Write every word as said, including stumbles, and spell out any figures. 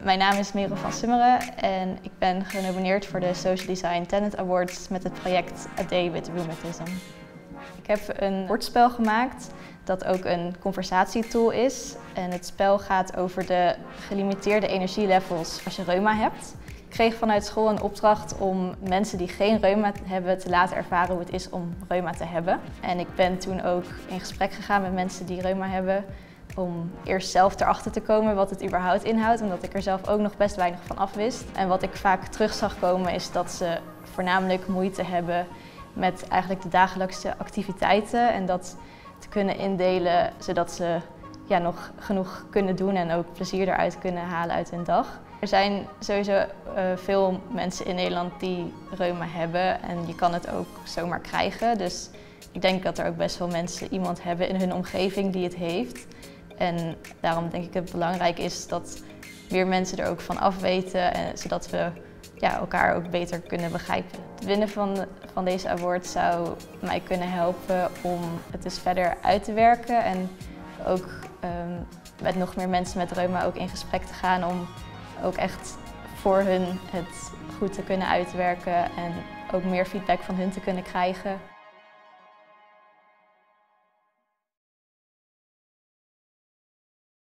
Mijn naam is Merel van Summeren en ik ben genomineerd voor de Social Design Talent Awards met het project A Day with Rheumatism. Ik heb een woordspel gemaakt dat ook een conversatietool is. En het spel gaat over de gelimiteerde energielevels als je reuma hebt. Ik kreeg vanuit school een opdracht om mensen die geen reuma hebben te laten ervaren hoe het is om reuma te hebben. En ik ben toen ook in gesprek gegaan met mensen die reuma hebben om eerst zelf erachter te komen wat het überhaupt inhoudt, omdat ik er zelf ook nog best weinig van af wist. En wat ik vaak terug zag komen is dat ze voornamelijk moeite hebben met eigenlijk de dagelijkse activiteiten en dat te kunnen indelen zodat ze ja, nog genoeg kunnen doen en ook plezier eruit kunnen halen uit hun dag. Er zijn sowieso uh, veel mensen in Nederland die reuma hebben en je kan het ook zomaar krijgen. Dus ik denk dat er ook best wel mensen iemand hebben in hun omgeving die het heeft. En daarom denk ik dat het belangrijk is dat meer mensen er ook van af weten, en, zodat we ja, elkaar ook beter kunnen begrijpen. Het winnen van, van deze award zou mij kunnen helpen om het dus verder uit te werken en ook um, met nog meer mensen met reuma ook in gesprek te gaan om ook echt voor hun het goed te kunnen uitwerken en ook meer feedback van hun te kunnen krijgen.